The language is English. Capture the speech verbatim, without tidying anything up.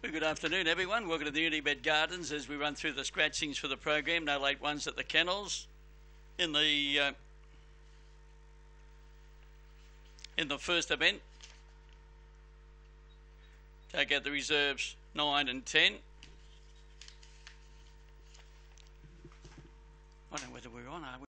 Good afternoon, everyone. Welcome to the Unibet Gardens as we run through the scratchings for the program. No late ones at the kennels. In the uh, in the first event, take out the reserves nine and ten. I don't know whether we're on, are we?